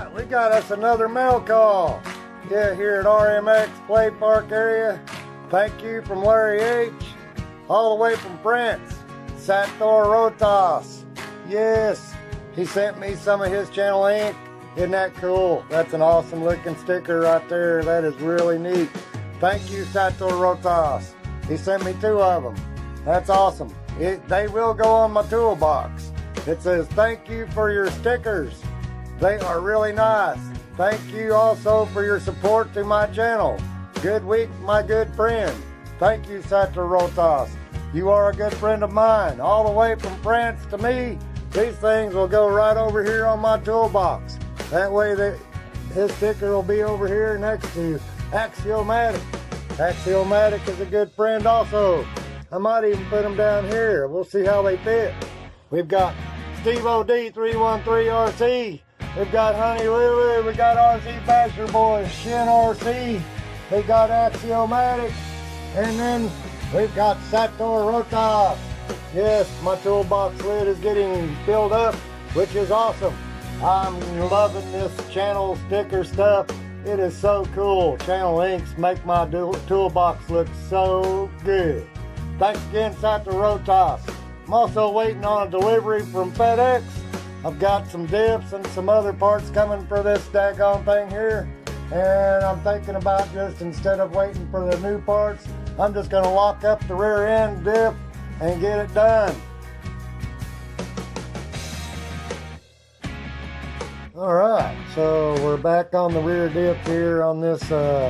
Alright, we got us another mail call. Yeah, here at RMX Play Park area. Thank you from Larry H. All the way from France. Sator Rotas. Yes, he sent me some of his channel ink. Isn't that cool? That's an awesome looking sticker right there. That is really neat. Thank you, Sator Rotas. He sent me 2 of them. That's awesome. They will go on my toolbox. It says, thank you for your stickers. They are really nice. Thank you also for your support to my channel. Good week, my good friend. Thank you, Sator Rotas. You are a good friend of mine. All the way from France to me, these things will go right over here on my toolbox. That way his sticker will be over here next to Axiomatic. Axiomatic is a good friend also. I might even put them down here. We'll see how they fit. We've got Steve OD 313 RC. We've got Honey Lulu. We got RC Basher Boys, Shin RC. We got Axiomatic. And then we've got Sator Rotas. Yes, my toolbox lid is getting filled up, which is awesome. I'm loving this channel sticker stuff. It is so cool. Channel inks make my toolbox look so good. Thanks again, Sator Rotas. I'm also waiting on a delivery from FedEx. I've got some diffs and some other parts coming for this daggone thing here. And I'm thinking about just, instead of waiting for the new parts, I'm just going to lock up the rear end diff and get it done. Alright, so we're back on the rear diff here on this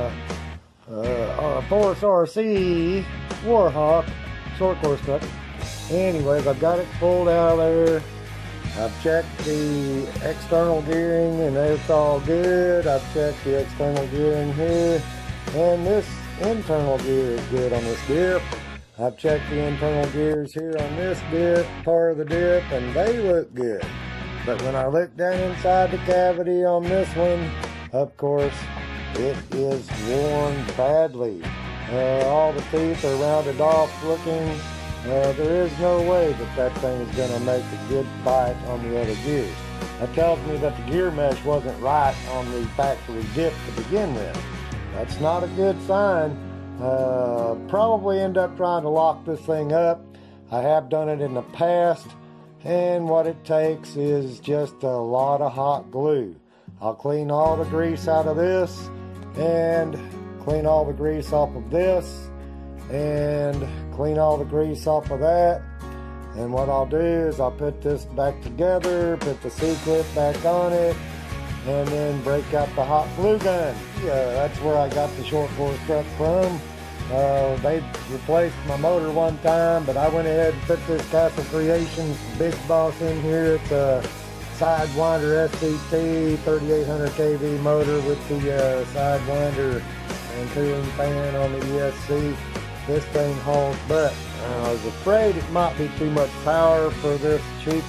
Force RC Warhawk short course truck. Anyways, I've got it pulled out of there. I've checked the external gearing and it's all good. I've checked the external gearing here, and this internal gear is good on this dip. I've checked the internal gears here on this dip, part of the dip, and they look good. But when I look down inside the cavity on this one, of course, it is worn badly. All the teeth are rounded off looking. There is no way that thing is going to make a good bite on the other gears. That tells me that the gear mesh wasn't right on the factory dip to begin with. That's not a good sign. Probably end up trying to lock this thing up. I have done it in the past, and what it takes is just a lot of hot glue. I'll clean all the grease out of this, and clean all the grease off of this, and clean all the grease off of that. And what I'll do is I'll put this back together, put the C-clip back on it, and then break out the hot glue gun. Yeah, that's where I got the short course truck from. They replaced my motor one time, but I went ahead and put this Castle Creations Big Boss in here. It's a Sidewinder SCT 3800 kV motor with the Sidewinder and cooling fan on the ESC. This thing hauls butt. I was afraid it might be too much power for this cheap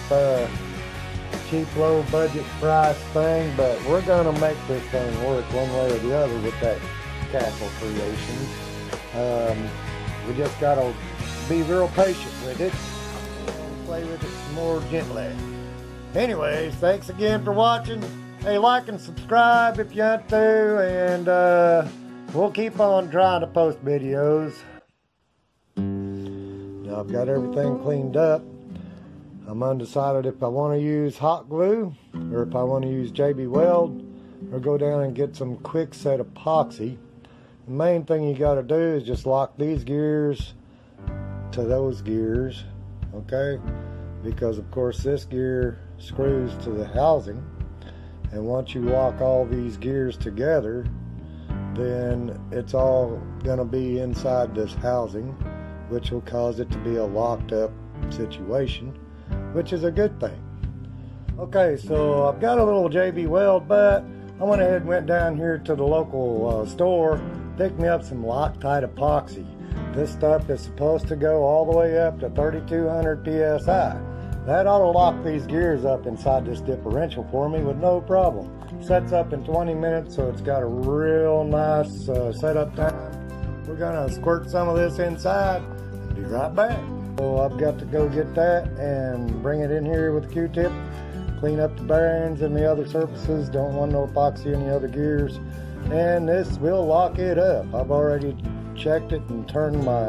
low budget price thing, but we're gonna make this thing work one way or the other with that Castle Creations. We just gotta be real patient with it and play with it some more gently. Anyways, thanks again for watching. Hey, like and subscribe if you want to, and we'll keep on trying to post videos. Now I've got everything cleaned up. I'm undecided if I want to use hot glue or if I want to use JB Weld or go down and get some quick set epoxy. The main thing you got to do is just lock these gears to those gears, okay? Because of course this gear screws to the housing, and once you lock all these gears together, then it's all going to be inside this housing, which will cause it to be a locked up situation, which is a good thing. Okay, so I've got a little JB Weld, but I went ahead and went down here to the local store, picked me up some Loctite epoxy. This stuff is supposed to go all the way up to 3200 PSI. That ought to lock these gears up inside this differential for me with no problem. Sets up in 20 minutes, so it's got a real nice setup time. We're gonna squirt some of this inside and be right back. So I've got to go get that and bring it in here with a Q-tip, clean up the bearings and the other surfaces. Don't want no epoxy in the other gears. And this will lock it up. I've already checked it and turned my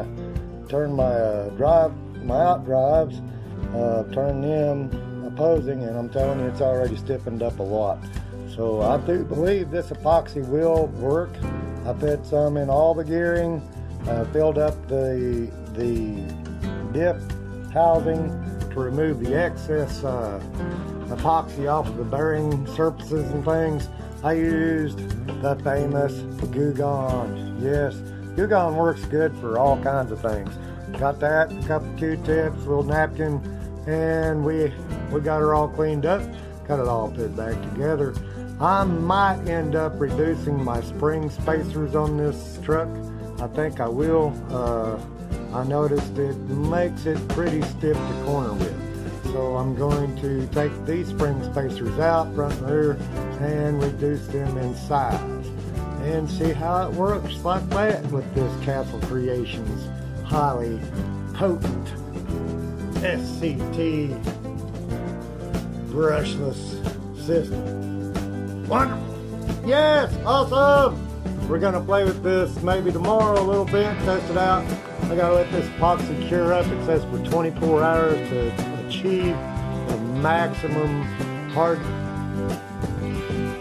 out drives, turned them opposing, and I'm telling you, it's already stiffened up a lot. So I do believe this epoxy will work. I put some in all the gearing, filled up the diff housing to remove the excess epoxy off of the bearing surfaces and things. I used the famous Goo Gone. Yes, Goo Gone works good for all kinds of things. Got that, a couple Q-tips, a little napkin, and we got her all cleaned up, got it all put back together. I might end up reducing my spring spacers on this truck. I think I will. I noticed it makes it pretty stiff to corner with. So I'm going to take these spring spacers out, front and rear, and reduce them in size. And see how it works like that with this Castle Creations highly potent SCT brushless system. Wonderful! Yes, awesome! We're gonna play with this maybe tomorrow a little bit, test it out. I gotta let this epoxy cure up. It says for 24 hours to achieve the maximum